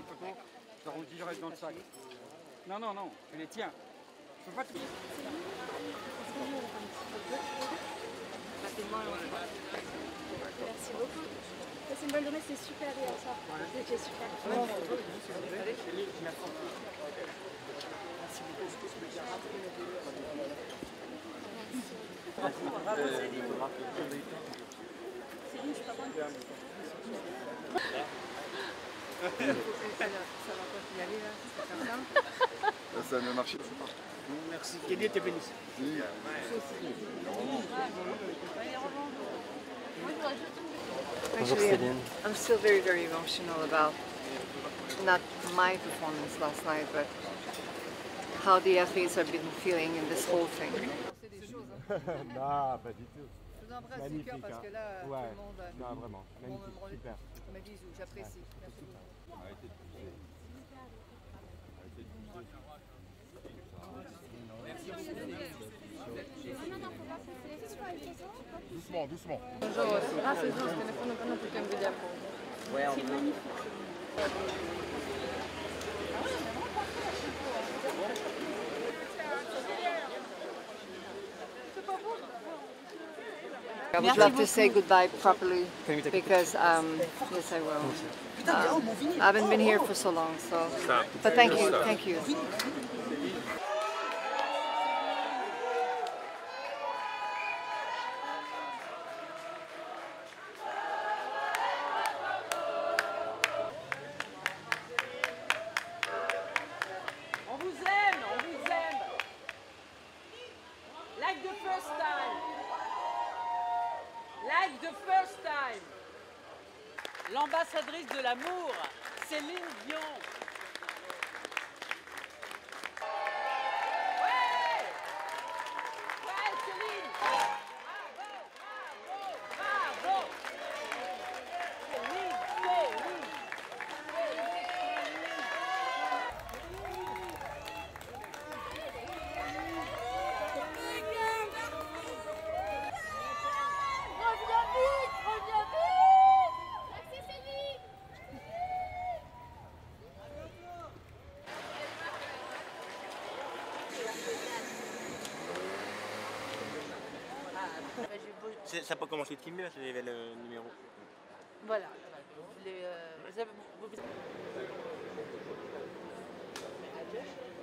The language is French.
la photo, je leur dis je reste dans le sac. Non, non, non, je les tiens. Je peux pas tout. Merci beaucoup. Passez une bonne journée, c'est super hier soir. C'était super. Bravo Céline. Céline, je suis pas bonne. Ça va continuer là, c'est comme ça. Ça a bien marché. Merci. Kelly était béni. Actually, I'm still very, very emotional about not my performance last night, but how the athletes have been feeling in this whole thing. Non, pas du tout. Je vous embrasse Magnifique, du cœur parce que là, hein. tout Ouais. le monde Non, vraiment, magnifique, super. mes bisous, j'apprécie. Merci beaucoup. Arrêtez de pousser. Arrêtez de pousser. Doucement, doucement. Bonjour aussi. Ah, c'est juste, telefono per non più tempo di appunto. C'est magnifique. I would love to say goodbye properly because yes, I will. I haven't been here for so long, so. But thank you, thank you. On vous aime, on vous aime. Like the first time. Like the first time. L'ambassadrice de l'amour, Céline Dion. Ouais, ouais, Céline. Bravo, bravo, bravo. Céline, Céline. Reviens vite, reviens vite. Merci Céline. Ça n'a pas commencé de filmer, j'avais le numéro. Voilà.